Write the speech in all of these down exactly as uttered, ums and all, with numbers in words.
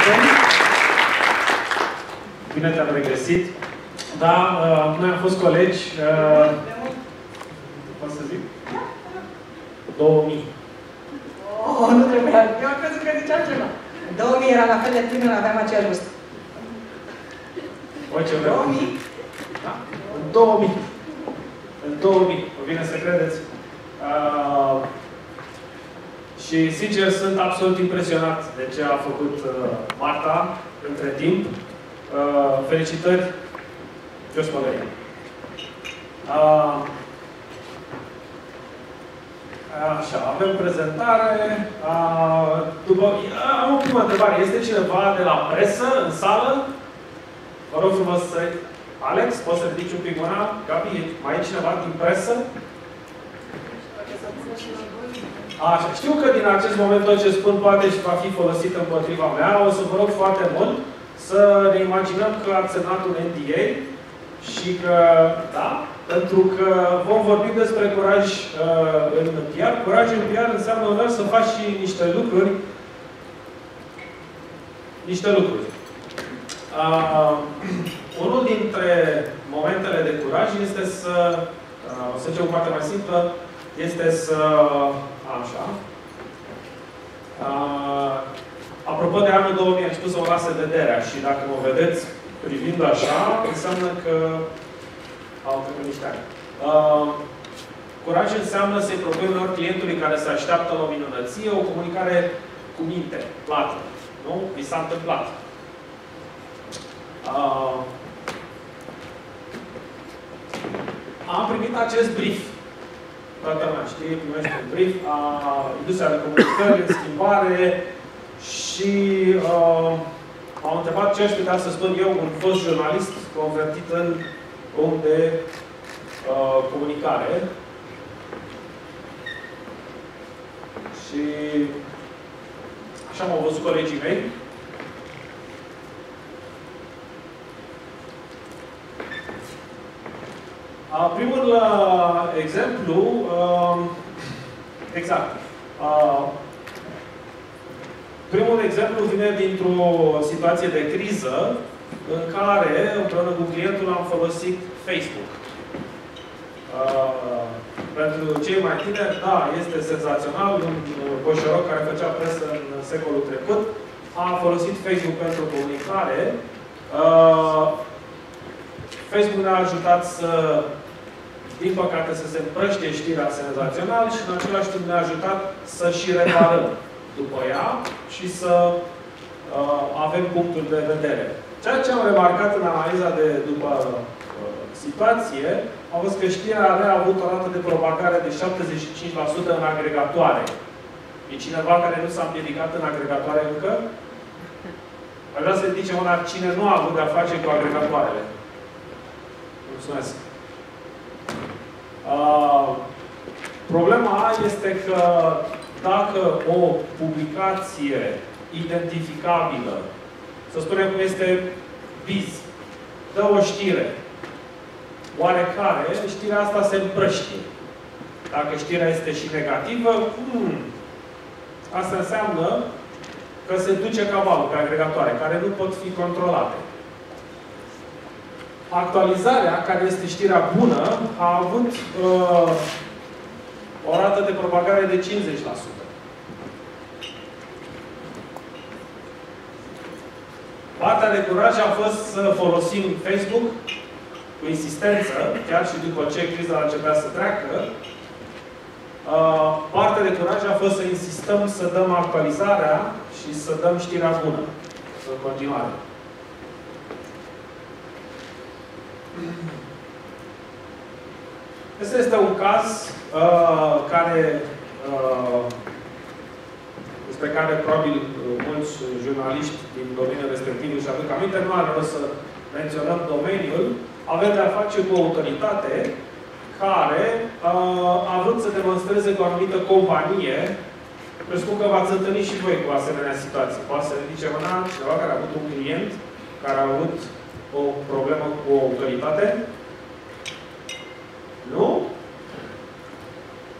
prieteni! Bine te-am regăsit! Da, uh, noi am fost colegi... Uh, Pot să zic? două mii. Oh, nu trebuia. Eu am crezut că zice altceva. În două mii era la fel de tânăr, aveam aceeași vârstă. două mii? Da. În două mii. În două mii. Vă vine să credeți? Uh, și, sincer, sunt absolut impresionat de ce a făcut uh, Marta între timp. Uh, felicitări! Jos pălărie! Uh, Așa, avem prezentare. Uh, după, am o primă întrebare. Este cineva de la presă în sală? Vă rog frumos să... Alex, poți să ridici un pic mâna? Gabi, mai e cineva din presă? Așa, știu că din acest moment tot ce spun poate și va fi folosit împotriva mea. O să vă rog foarte mult să ne imaginăm că ați semnat un N D A și că, da, pentru că vom vorbi despre curaj uh, în P R. Curaj în P R înseamnă doar să faci și niște lucruri. Niște lucruri. Uh, unul dintre momentele de curaj este să, uh, o să zicem o parte mai simplă, este să, așa, uh, apropo de anul două mii, am spus să o lase vederea și dacă mă vedeți privind așa, înseamnă că au trecut niște ani. Uh, curaj înseamnă să-i propui unor clientului care se așteaptă la o minunăție, o comunicare cu minte, plată. Nu? Vi s-a întâmplat. Uh, am primit acest brief. Toată lumea știe, primește un brief a industria de comunicări, în schimbare și uh, am întrebat ce aș putea să spun eu, un fost jurnalist convertit în om de uh, comunicare. Și așa m-au văzut colegii mei. Uh, primul uh, exemplu, uh, exact. Uh, primul exemplu vine dintr-o situație de criză în care, împreună cu clientul, am folosit Facebook. Uh, pentru cei mai tineri, da, este senzațional. Un boșoroc care făcea presă în secolul trecut a folosit Facebook pentru comunicare. Uh, Facebook ne-a ajutat să, din păcate, să se împrăștie știrea senzațional și, în același timp, ne-a ajutat să și reparăm după ea și să uh, avem punctul de vedere. Ceea ce am remarcat în analiza de după uh, situație, am văzut că știrea a avut o rată de propagare de șaptezeci și cinci la sută în agregatoare. E cineva care nu s-a împiedicat în agregatoare încă? Aș vrea să ridice mâna cine nu a avut de-a face cu agregatoarele. Mulțumesc. Uh, problema este că dacă o publicație identificabilă, să spunem cum este Biz, dă o știre oarecare, știrea asta se împrăștie. Dacă știrea este și negativă, hmm, asta înseamnă că se duce cavalul pe agregatoare, care nu pot fi controlate. Actualizarea, care este știrea bună, a avut uh, o rată de propagare de cincizeci la sută. Partea de curaj a fost să folosim Facebook cu insistență, chiar și după ce criza a început să treacă. Uh, partea de curaj a fost să insistăm să dăm actualizarea și să dăm știrea bună în continuare. Este este un caz uh, care, uh, despre care probabil uh, mulți jurnaliști din domeniul respectiv își aduc aminte, nu are rost să menționăm domeniul. Avem de-a face cu o autoritate care uh, a vrut să demonstreze cu o anumită companie. Presupun că v-ați întâlnit și voi cu asemenea situații. Poate să ridice mâna cineva care a avut un client care a avut o problemă cu o autoritate? Nu?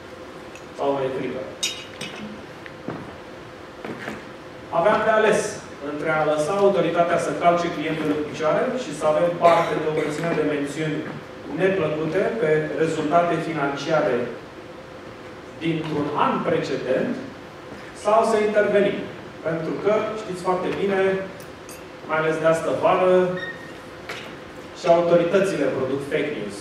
Sau e frică? Aveam de ales între a lăsa autoritatea să calce clientul în picioare și să avem parte de o mulțime de mențiuni neplăcute pe rezultate financiare dintr-un an precedent, sau să intervenim. Pentru că, știți foarte bine, mai ales de astă vară, și autoritățile produc fake news.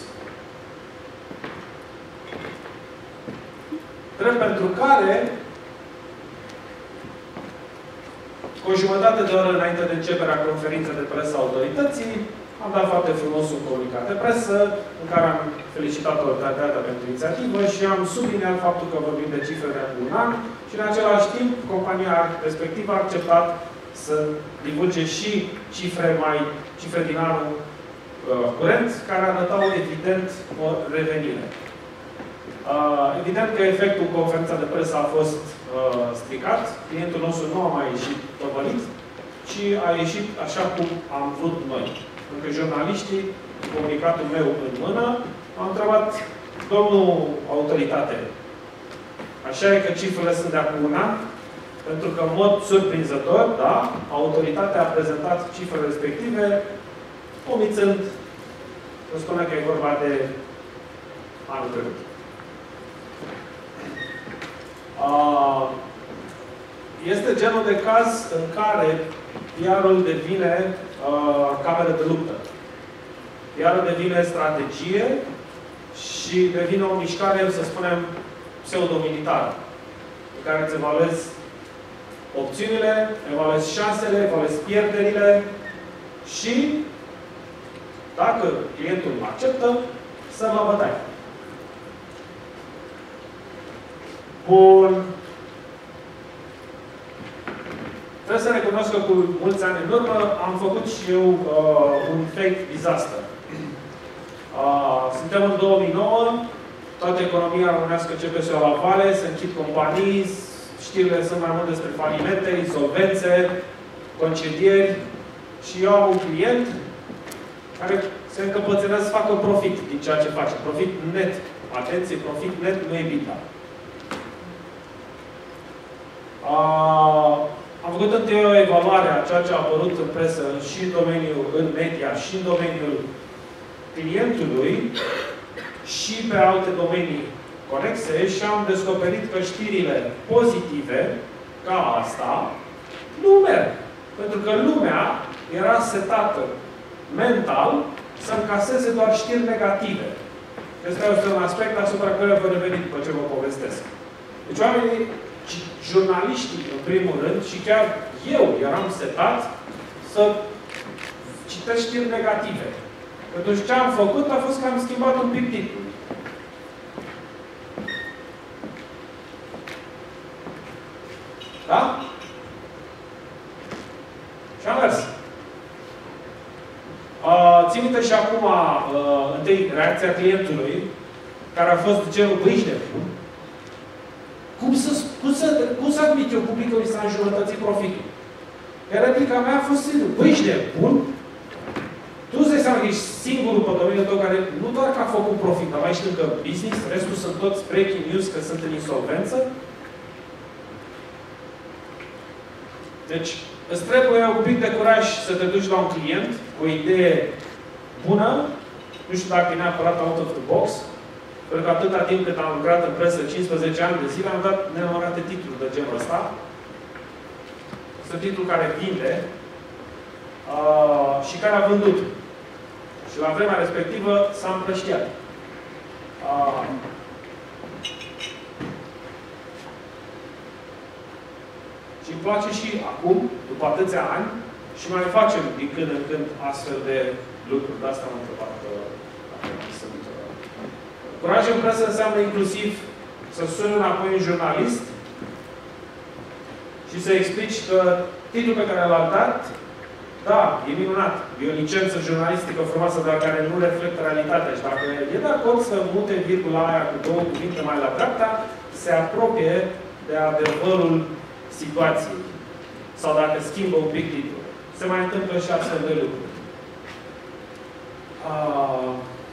Drept pentru care, cu o jumătate de oră înainte de începerea conferinței de presă a autorității, am dat foarte frumos un comunicat de presă, în care am felicitat autoritatea pentru inițiativă și am subliniat faptul că vorbim de cifre de un an și, în același timp, compania respectivă a acceptat să divulge și cifre, mai, cifre din anul uh, curent, care arătau, evident, o revenire. Uh, evident că efectul conferința de presă a fost uh, stricat. Clientul nostru nu a mai ieșit tăvălit, ci a ieșit așa cum am vrut noi. Pentru că jurnaliștii, cu comunicatul meu în mână, au întrebat: domnul autoritate, așa e că cifrele sunt de acum un an? Pentru că, în mod surprinzător, da, autoritatea a prezentat cifrele respective, omițând să spună că e vorba de anul trecut. Este genul de caz în care P R-ul devine uh, cameră de luptă. P R-ul devine strategie și devine o mișcare, să spunem, pseudo-militară, în care îți evaluezi opțiunile, evaluezi șansele, evaluezi pierderile și, dacă clientul nu acceptă, să mă bătaie. Bun. Trebuie să recunosc că cu mulți ani în urmă am făcut și eu uh, un fake disaster. Uh, suntem în două mii nouă, toată economia românească începe să o la vale, se închid companii, știrile sunt mai mult despre falimente, insolvențe, concedieri și eu am un client care se încăpățânează să facă profit din ceea ce face. Profit net. Atenție, profit net, nu e EBITDA. Uh, am făcut întâi o evaluare a ceea ce a apărut în presă și în domeniul, în media, și în domeniul clientului și pe alte domenii conexe și am descoperit că știrile pozitive, ca asta, nu merg. Pentru că lumea era setată mental să încaseze doar știri negative. Acesta este un aspect asupra care vă reveni după ce vă povestesc. Deci oamenii, jurnaliștii, în primul rând, și chiar eu eram setat să citesc știri negative. Pentru ce am făcut a fost că am schimbat un pic titlul. Da? Și am mers. Uh, țin minte și acum, uh, întâi, reacția clientului, care a fost de genul: băi, ești nebun? Cum să, cum să, cum să admit eu publicului să înjurătăți profitul? Iar replica mea a fost simplu: băi, ești nebun? Tu îți dai seama că ești singurul pe domeniul tău care nu doar că a făcut profit, dar mai știu că business, restul sunt toți breaking news că sunt în insolvență. Deci, îți trebuie un pic de curaj să te duci la un client cu o idee bună, nu știu dacă e neapărat out of the box, pentru că atâta timp cât am lucrat în presă, cincisprezece ani de zile, am dat nenumărate titluri de genul ăsta. Este titlul care vinde uh, și care a vândut. Și la vremea respectivă s-a împrăștiat. Uh, și îmi place și acum, după atâția ani, și mai facem din când în când astfel de lucruri. De asta am întrebat dacă sunt. Curaj în presă înseamnă inclusiv să suni înapoi un jurnalist și să explici că titlul pe care l-a dat, da, e minunat. E o licență jurnalistică frumoasă, dar care nu reflectă realitatea. Și dacă e de acord să mute virgula aia cu două cuvinte mai la dreapta, se apropie de adevărul situației. Sau dacă schimbă un pic titlul. Se mai întâmplă și astfel de lucruri. Uh...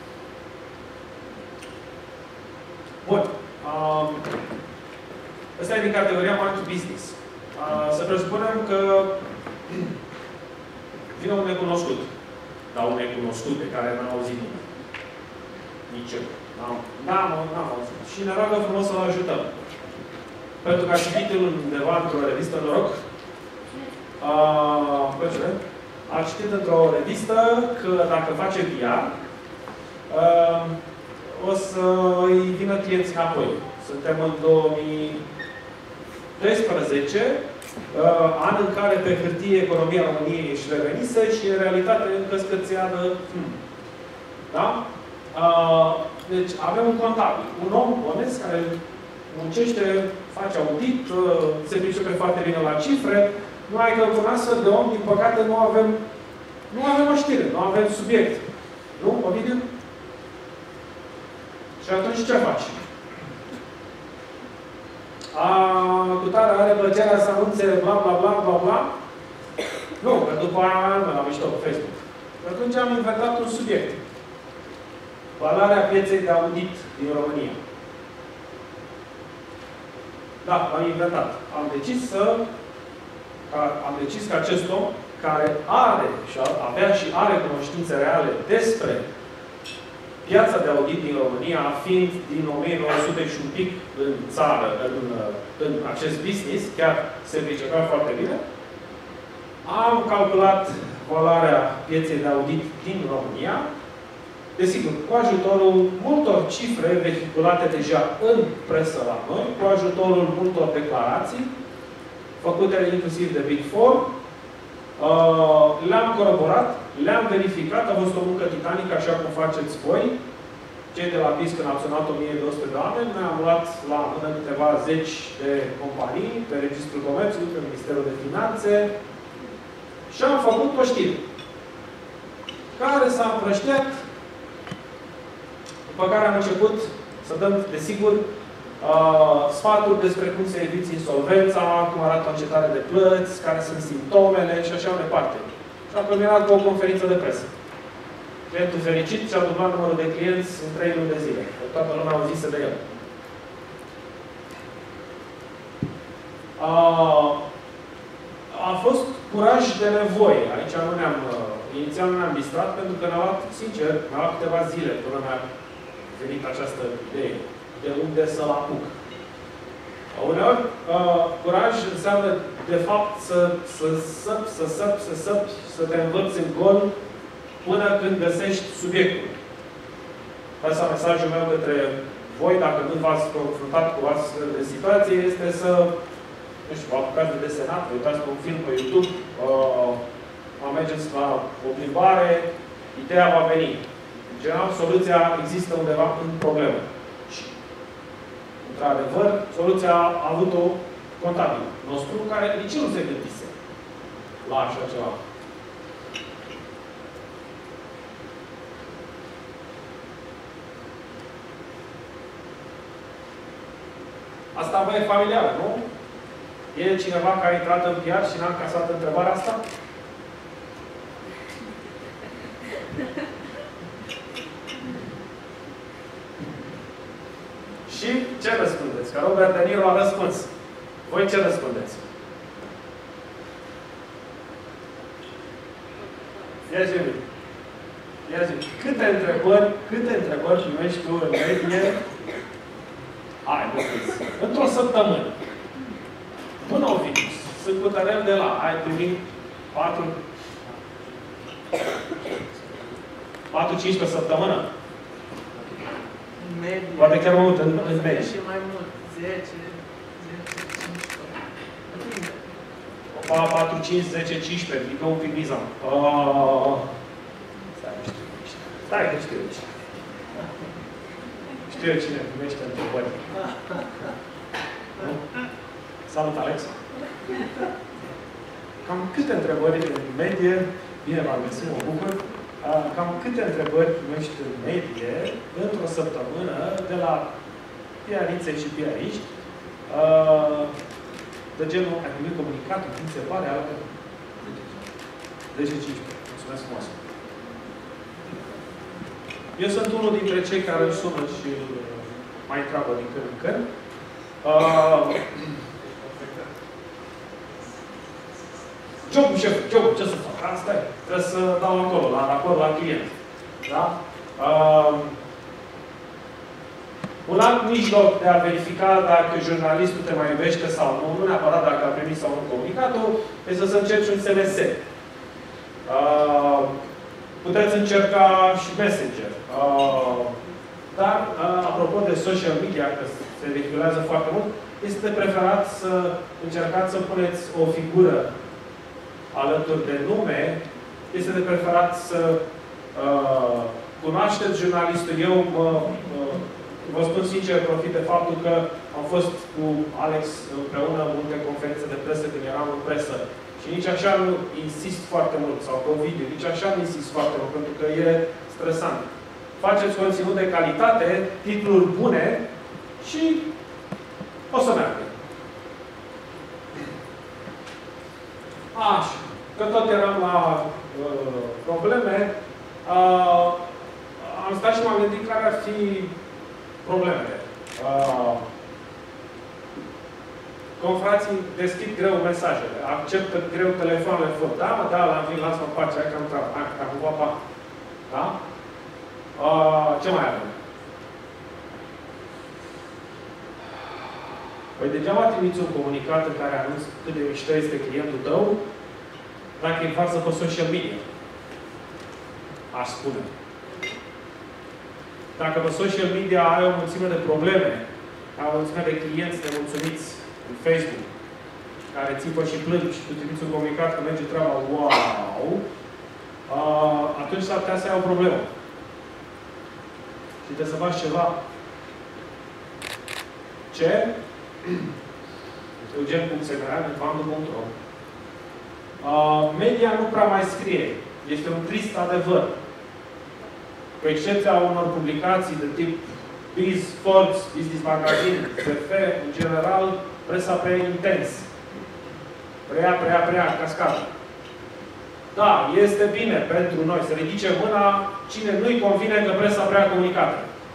Bun. Uh... Asta e din categoria Mind to Business. Uh, să presupunem că Vine un necunoscut. Dar un necunoscut pe care n-am auzit nimeni. Nici eu. N-am auzit. Și ne roagă frumos să-l ajutăm. Pentru că a citit undeva într-o revistă, noroc, uh, a citit într-o revistă că dacă face V R, uh, o să îi vină clienți înapoi. Suntem în două mii doisprezece, uh, an în care pe hârtie economia României își revenise și în realitate încă scățeană. Hmm. Da? Uh, deci avem un contabil, un om onest care muncește, face audit, uh, se pricepe foarte bine la cifre. Numai că cu un astfel de om, din păcate, nu avem, nu avem o știre, nu avem subiect. Nu, Ovidiu? Și atunci ce faci? A, cu tare are plăcerea să anunțe bla bla bla bla bla? Nu, că după aia nu l-am mișto pe Facebook. Și atunci am inventat un subiect. Valoarea pieței de audit din România. Da, am inventat. Am decis să am decis că acest om, care are și avea și are cunoștințe reale despre piața de audit din România, fiind din o mie nouă sute și un pic în țară, în, în acest business, chiar se pricepea foarte bine, am calculat valoarea pieței de audit din România, desigur, cu ajutorul multor cifre vehiculate deja în presă la noi, cu ajutorul multor declarații, făcute inclusiv de Big Four, uh, le-am coroborat, le-am verificat, a fost o muncă titanică, așa cum faceți voi. Cei de la P I S C, când au sunat o mie două sute de oameni, ne-am luat la mână câteva zeci de companii, pe Registrul Comerțului, pe Ministerul de Finanțe, și am făcut o știre, care s-a împrăștiat, după care am început să dăm, desigur, Uh, sfaturi despre cum se eviți insolvența, cum arată o încetare de plăți, care sunt simptomele și așa mai departe. Și am terminat cu o conferință de presă. Clientul fericit și-a dublat numărul de clienți în trei luni de zile. Toată lumea auzise de el. Uh, a fost curaj de nevoie. Aici nu ne-am, uh, inițial nu ne-am distrat, pentru că ne-a luat, sincer, ne-a luat câteva zile până mi-a venit această idee. De unde să-l apuc. Uneori, uh, curaj înseamnă, de fapt, să, să săpi, să săpi, să săpi, să te învăți în gol până când găsești subiectul. Asta mesajul meu către voi, dacă nu v-ați confruntat cu astfel de situație, este să, nu știu, vă apucați de desenat, vă uitați pe un film pe YouTube, uh, mă mergeți la o plimbare, ideea va veni. În general, soluția există undeva în problemă. Într-adevăr, soluția a avut-o contabil nostru, care nici nu se gândise la așa ceva. Asta vă e familiar, nu? E cineva care a intrat în P R și n-a încasat întrebarea asta? Și ce răspundeți? Că Robert De Niro a răspuns. Voi ce răspundeți? Ia zi, Ia zi. Câte întrebări, câte întrebări primești tu în medie? Hai, nu știți. Într-o săptămână. Bună, Ovidiu. Sunt cu tărel de la. Ai primit patru... patru cinci pe săptămână? Medie. Poate chiar mai mult în, în medie. Și mai mult. zece, zece, cincisprezece. patru, cinci, zece, cincisprezece. Ridică un pic miza. Uh... Stai, că știu ce. Știu eu cine primește întrebări. Salut, Alex! Cam câte întrebări în medie, bine v-am găsit, mă bucur, cam câte întrebări primești în medie într-o săptămână de la piarițe și piariști, de genul, ai primit comunicatul, cum se pare, altă zece cincisprezece. Mulțumesc frumos! Eu sunt unul dintre cei care îl sună și mai întreabă din când în când. Uh, Jobul, șef, jobul, ce să fac? Asta e. Trebuie să dau acolo, la raport la client. Da? Uh, un alt mijloc de a verifica dacă jurnalistul te mai iubește sau nu, nu neapărat dacă a primit sau nu comunicatul, este să încerci un S M S. Uh, puteți încerca și Messenger. Uh, dar, uh, apropo de social media, că se vehiculează foarte mult, este preferat să încercați să puneți o figură alături de nume. Este de preferat să uh, cunoașteți jurnalistul. Eu mă, uh, vă spun sincer, profit de faptul că am fost cu Alex împreună în multe conferințe de presă când eram în presă. Și nici așa nu insist foarte mult, sau pe video, nici așa nu insist foarte mult, pentru că e stresant. Faceți conținut de calitate, titluri bune și o să meargă. Așa. Că tot eram la uh, probleme, uh, am stat și m-am gândit care ar fi problemele. Uh, Confrații deschid greu mesajele, acceptă greu telefoanele, fără. Da, mă, da, la vin, lasă-mă în pace, hai că am treabă, hai că am pa. Da? Uh, ce mai avem? Păi degeaba trimiți un comunicat în care anunți cât de mișto este clientul tău, dacă e în față pe social media. Aș spune. Dacă pe social media ai o mulțime de probleme, ai o mulțime de clienți nemulțumiți în Facebook, care țipă și plâng și tu trimiți un comunicat că merge treaba, wow, uh, atunci s-ar putea să ai o problemă. Și trebuie să faci ceva. Ce? Eugen punct semeran, vandu punct ro. Uh, media nu prea mai scrie. Este un trist adevăr. Cu excepția unor publicații de tip Biz, Forbes, Business Magazine, F F, în general, presa prea intens. Prea, prea, prea, cascată. Da, este bine pentru noi să ridice mâna cine nu-i convine că presa prea comunicată.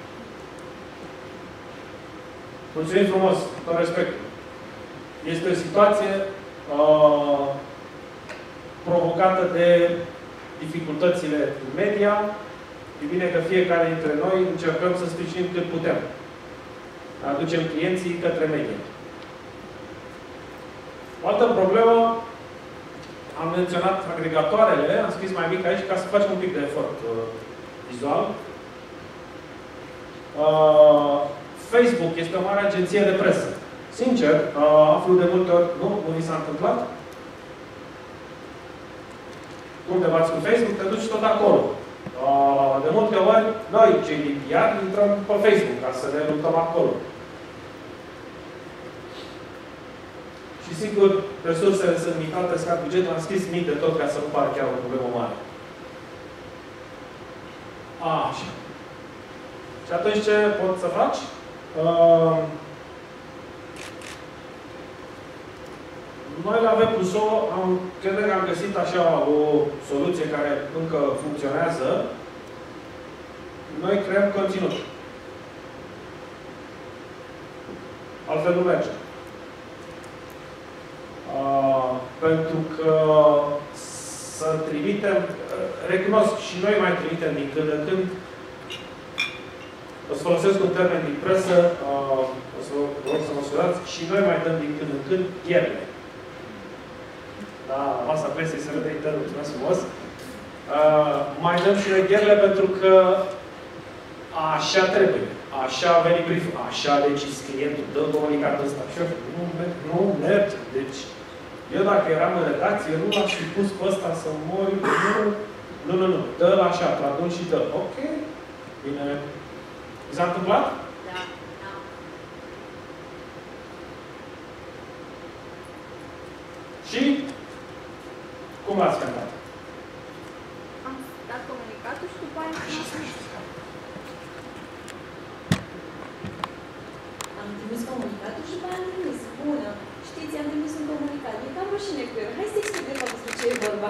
Mulțumim frumos, tot respectul. Este o situație uh, provocată de dificultățile în media. E bine că fiecare dintre noi încercăm să sprijinim cât putem. Aducem clienții către media. O altă problemă, am menționat agregatoarele, am scris mai mic aici ca să facem un pic de efort uh, vizual. Uh, Facebook este o mare agenție de presă. Sincer, uh, aflu de multe ori, nu, nu mi s-a întâmplat. Cum te bați cu Facebook, te duci tot acolo. Uh, de multe ori, noi, cei din P R, intrăm pe Facebook ca să ne luptăm acolo. Și sigur, resursele sunt limitate, scad bugetul, am scris mic de tot ca să nu pară chiar o problemă mare. Așa. Și atunci ce poți să faci? Uh, Noi la Web plus O am, cred că am găsit așa o soluție care încă funcționează. Noi creăm conținut. Altfel nu merge. Uh, pentru că să trimitem, recunosc și noi mai trimitem din când în când. O să folosesc un termen din presă, uh, o să vă rog să mă scuzați, și noi mai dăm din când în când gherle. Da, masa presei se vede internul, mulțumesc frumos. Uh, mai dăm și noi gherle pentru că așa trebuie. Așa a venit brief. Așa a decis clientul, dă comunicatul ăsta. Și eu, nu, nu merge. Deci, eu dacă eram în redacție, nu l-aș fi pus pe ăsta să mori. Nu, nu, nu, nu. Dă-l așa, tradun și dă. Ok. Bine. Vi s-a întâmplat? Da, da. Și? Cum l-ați cantat? Am dat comunicatul și după aia am trimis comunicatul și după aia am trimis. Bună. Știți, am trimis un comunicat. E cam rușine cu el. Hai să explic de fapt despre ce e vorba.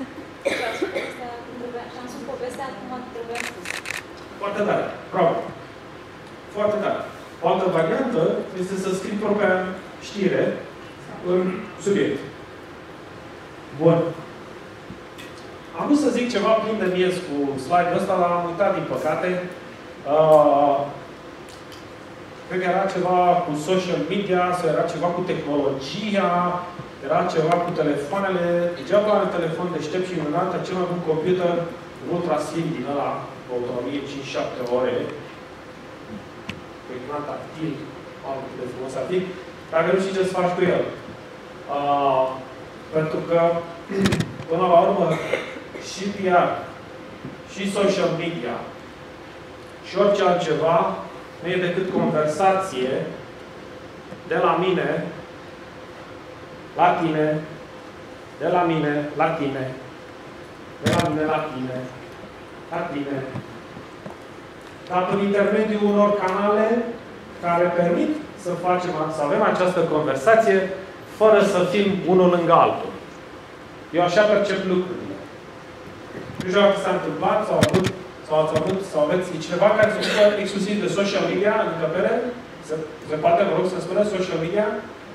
Și am spus povestea, acum trebuia spus. Foarte tare. Bravo. Foarte tare. O altă variantă este să scrii propria știre în subiect. Bun. Am vrut să zic ceva plin de miez cu slide-ul ăsta, dar am uitat din păcate. Uh, cred că era ceva cu social media, sau era ceva cu tehnologia, era ceva cu telefoanele. Degeaba are telefon deștept și minunat, cel mai bun computer ultra slim din ăla, cu autonomie cinci șapte ore. Cu ecran tactil, am cât de frumos ar fi, dacă nu știi ce să faci cu el. Uh, pentru că, până la urmă, și P R, și social media, și orice altceva, nu e decât conversație de la mine, la tine, de la mine, la tine, de la mine, la tine, la tine, dar prin intermediul unor canale care permit să facem, să avem această conversație fără să fim unul lângă altul. Eu așa percep lucrurile. Nu știu dacă s-a întâmplat, sau avut, sau ați avut, sau aveți cineva care se ocupă exclusiv de social media în încăpere? Se, se poate, vă rog, să spună social media?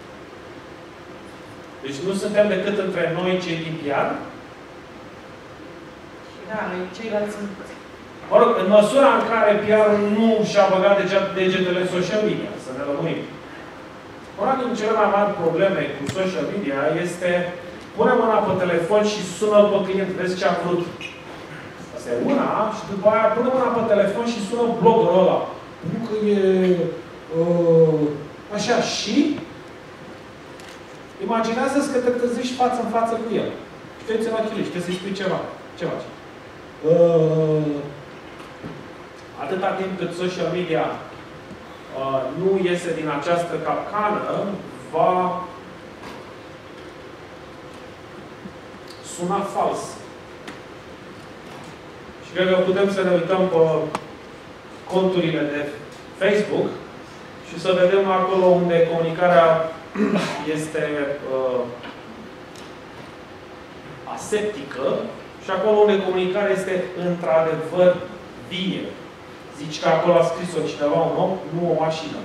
Deci nu suntem decât între noi cei din P R? Da, noi ceilalți sunt... Mă rog, în măsura în care P R-ul nu și-a băgat degetele în social media, să ne lămurim. Una din cele mai mari probleme cu social media este pune mâna pe telefon și sună-l pe client, vezi ce a vrut. Asta e una, și după aia pune mâna pe telefon și sună bloggerul ăla. Nu că e... Uh, așa, și... Imaginează-ți că te trezești față în față cu el. Și te uiți în ochii lui și te să-i spui ceva. Ce faci? Uh, atâta timp cât social media uh, nu iese din această capcană, va suna fals. Și cred că putem să ne uităm pe conturile de Facebook și să vedem acolo unde comunicarea este uh, aseptică și acolo unde comunicarea este într-adevăr vie. Zici că acolo a scris-o cineva, un om, nu o mașină.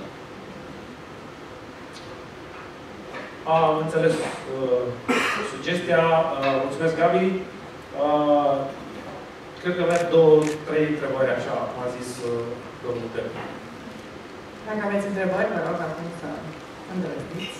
Am înțeles uh, sugestia. Uh, mulțumesc, Gabi. Uh, cred că avea două, trei întrebări, așa, cum a zis uh, domnul Tău. Dacă aveți întrebări, vă rog acum să îndrăzniți.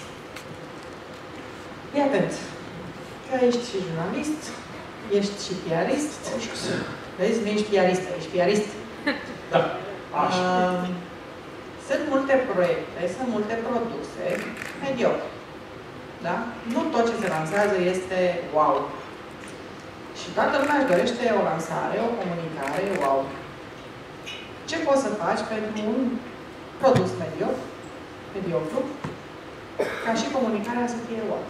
Fii atent. Că ești și jurnalist, ești și piarist. Vezi, nu ești piaristă, ești piarist. Da. Așa. Uh, sunt multe proiecte, sunt multe produse mediocre. Da? Nu tot ce se lansează este wow. Și toată lumea își dorește o lansare, o comunicare wow. Ce poți să faci pentru un produs mediocru, mediocru, ca și comunicarea să fie wow?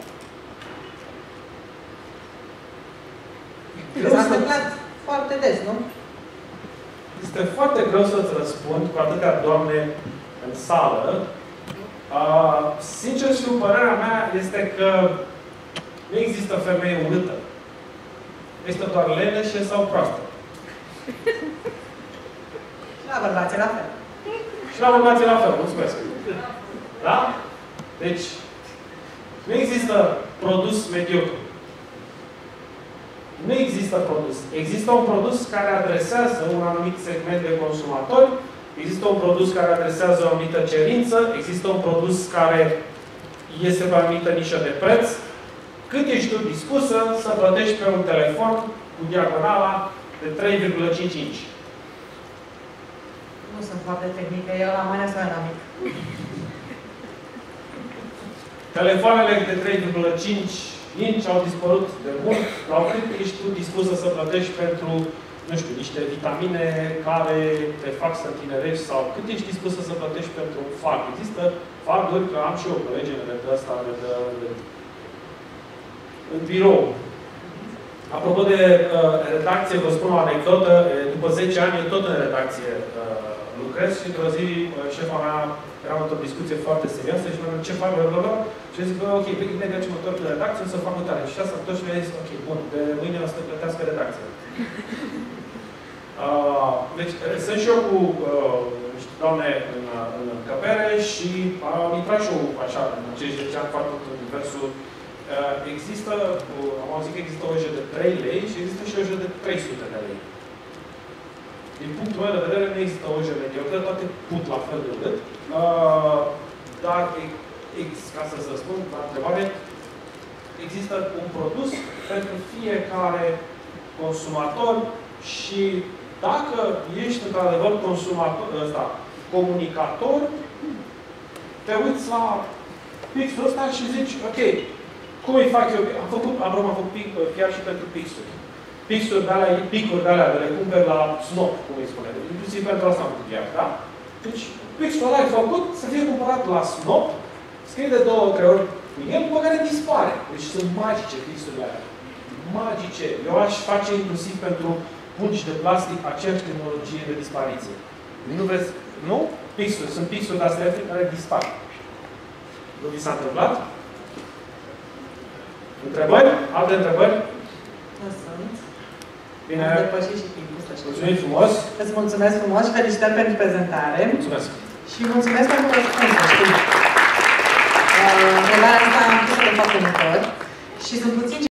S-a întâmplat foarte des, nu? Este foarte greu să-ți răspund cu atâtea doamne în sală. Uh, sincer și părerea mea este că nu există femeie urâtă. Este doar leneșe sau proastă. Și la bărbații la fel. Și la bărbații la fel, mulțumesc. Da? Deci, nu există produs mediocru. Nu există produs. Există un produs care adresează un anumit segment de consumatori, există un produs care adresează o anumită cerință, există un produs care iese pe o anumită nișă de preț. Cât ești tu dispusă să plătești pe un telefon cu diagonala de trei virgulă cinci inci? Nu sunt foarte tehnică, eu la mână sau la mic. Telefoanele de trei virgulă cinci inci au dispărut de mult, dar cât ești tu dispusă să plătești pentru, nu știu, niște vitamine care te fac să tinerești sau cât ești dispusă să plătești pentru un fag. Există faguri, că am și eu colegele de ăsta, de, de, de, în birou. Apropo de uh, redacție, vă spun o anecdotă. După zece ani, eu tot în redacție uh, lucrez și într-o zi, uh, șefa mea, eram într-o discuție foarte serioasă și mi-a zis, ce fac, blablabla? Și eu zic, ok, pe imediat ce mă întorc în redacție, o să fac tare. Și asta tot și mi-a zis, ok, bun, de mâine o să te plătească redacția. uh, deci, sunt și eu cu uh, niște doamne în, în încăpere și am intrat și eu așa, în acești zece ani, foarte în universul Există, am auzit că există o O J de trei lei și există și o O J de trei sute de lei. Din punctul meu de vedere, nu există O J mediocre, toate put la fel de urât. Dar, ca să răspund la întrebare, există un produs pentru fiecare consumator și dacă ești într-adevăr consumator, ăsta, comunicator, te uiți la pixul ăsta și zici, ok, cum îi fac eu? Am făcut, am am făcut chiar și pentru pixuri. Pixuri de alea, picuri de alea, de le cumperi la Snop, cum îi spune. Inclusiv pentru asta am făcut chiar, da? Deci, pixul ăla ai făcut să fie cumpărat la Snop, scrie de două, trei ori cu el, după care dispare. Deci sunt magice pixurile alea. Magice. Eu aș face inclusiv pentru pungi de plastic aceeași tehnologie de dispariție. Nu vreți? Nu? Pixuri. Sunt pixuri de astea care dispar. Nu vi s-a întâmplat? Întrebări? Alte întrebări? Nu sunt. Bine. Am depășit și timpul, să știu. Mulțumim frumos. Îți mulțumesc frumos și felicitări pentru prezentare. Mulțumesc. Și mulțumesc pentru răspunsuri. Știi? Uh, Predarea asta am pus-o de foarte multe ori și sunt puțin